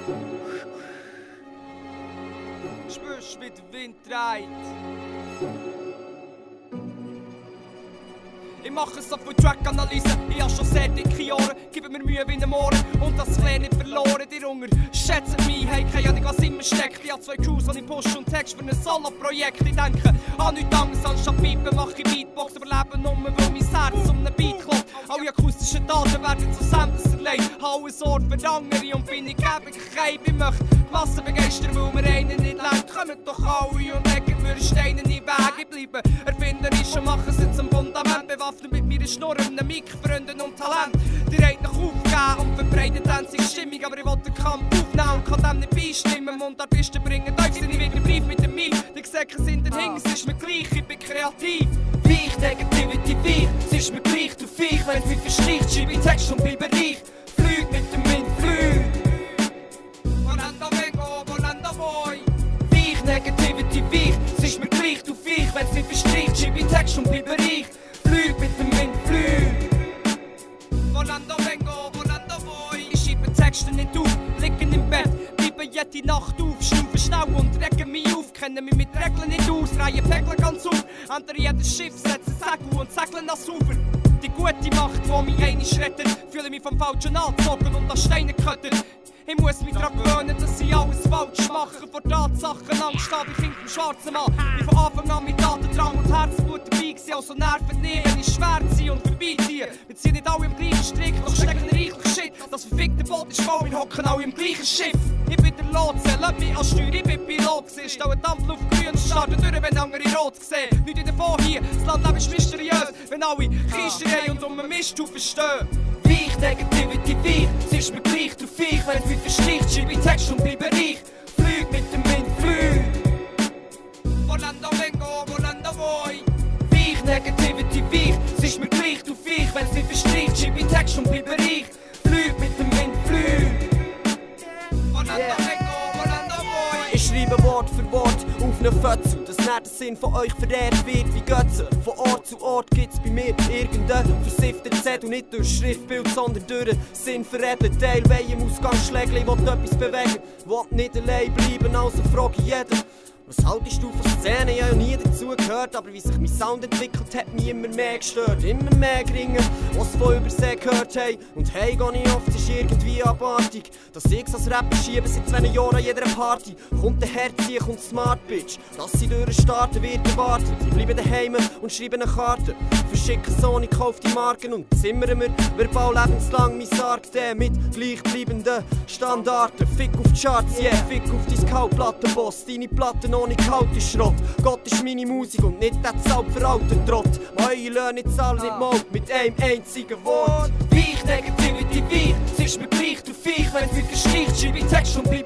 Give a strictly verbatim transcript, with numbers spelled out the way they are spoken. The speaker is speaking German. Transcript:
Spürst, wie der Wind dreht. Ich mache so viel Track-Analyse, ich habe schon sehr dicke Ohren, gebe mir Mühe wie in den Ohren und das Flair nicht verloren. Die Hunger schätzen mich, hey, keine Ahnung, was immer steckt. Ich habe zwei Crews, die ich push und Text für ein Solo-Projekt. Ich denke an nichts anderes anstatt Pipen, mache ich Beatbox, überleben nur, weil mein Herz um einen Beat klopft. Alle akustischen Daten werden zu Samples erlegt, habe ein Ort für andere und bin ich gäbig kein. Ich möchte die Masse begeistern, weil mir einen nicht lenkt. Kommen doch alle und legen mir Steine in den Weg. Ich bleibe erfinderisch und mache es zum Fundament, bewaffnet mit meiner Schnurr, einem Mic, Freunden und Talent. Die Reit noch aufgeben und verbreitet einzige Stimmung, aber ich will den Kampf aufnehmen und kann dem nicht beistimmen. Mundartisten bringen Teufel, sind ich wieder Brief mit dem Mil. Die Gesäcke sind dahinter, es ist mir gleich, ich bin kreativ. Weich, Negativity weich, es ist mir gleich, du Viech, wenn es mich verschleicht, schreibe ich Text und bleibe reich. Flüg mit dem Wind, flüg. Volando vengo, volando voy. Weich, Negativity weich, es ist mir gleich, du Viech, wenn es mich verschleicht, schreibe ich Text und bleibe reich. Flüg mit dem Wind, flüg. Volando vengo, volando voy. Ich schreibe Texte nicht auf, liegen im Bett, bleibe jede Nacht auf, schnaufe schnell und rege mich auf. Kenne mich mit Regeln nicht aus, reihe Päckchen ganz auf. Andere jedes Schiff setzen Segel und segeln ans Ufer. Die gute Macht, die mich einmal rettet, fühle mich vom Falschen angezogen und an Steine geköttet. Ich muss mich daran gewöhnen, dass ich alles falsch mache. Vor Tatsachen Angst habe ich Kind vom schwarzen Mann. Ich von Anfang an mit Tatendrang und Herzblut dabei gewesen. Also Nerven nehmen, wenn ich schwer ziehe und vorbeiziehe. Wir ziehen nicht alle im gleichen Strick, doch stecken reichlich Shit. Das verfickte Boot ist voll, wir hocken alle im gleichen Schiff. Ich bin der Lotse, lass mich als Steuer, ich bin Pilot gewesen. Stelle Dampfluft grün und starte durch, wenn andere rot sehen. Nichts davon hier, das Landleben ist mysteriös. Wenn alle Kisten und um einen Misthaufen stehen. Weich, Negativity weich, es ist mir gleich, du Viech, wenn es mich verschleicht, schreibe ich Text und bleibe reich. Flüg mit dem Wind, flüg. Volando vengo, volando voy. Weich, Negativity weich, es ist mir gleich, du Viech, wenn es mich verschleicht, schreibe ich Text und bleibe reich. Flüg mit dem Wind, flüg. Volando vengo, volando voy. Ich schreibe Wort für Wort auf ne Fötzel, dass nicht der Sinn von euch verehrt wird wie Götze. Von Ort zu Ort gibt's bei mir irgendeinen versifften Zettel, nicht durch Schriftbild, sondern durch den Sinn veredelt. Teil weim Ausgangsschlägel, ich will etwas bewegen, will nicht allein bleiben, also frage ich jeden. Was haltest du von Szenen? Ich habe ja nie dazu gehört, aber wie sich mein Sound entwickelt, hat mich immer mehr gestört. Immer mehr Gringen, was von Übersee gehört haben. Und hey, gehe ich oft, ist irgendwie abartig, dass ich als Rapper schiebe seit zwei Jahren an jeder Party. Kommt der Herzie, kommt Smart Bitch, dass sie durchstarten wird erwartet. Ich bleibe daheim und schreibe eine Karte, verschicke Sony, kauf die Marken und zimmern wir verbal lebenslang mein Sarg, der mit gleichbleibenden Standarten. Fick auf die Charts, yeah, fick auf dein Kauplattenboss, deine Platten ohne kalten Schrott. Gott ist meine Musik und nicht der Zauber für alten Trott. Meine Löhne zahlen nicht mal mit einem einzigen Wort. Weich, Negativity weich, es ist mir gleich, du Viech, wenn es mich verschleicht, schreibe ich Text und bleib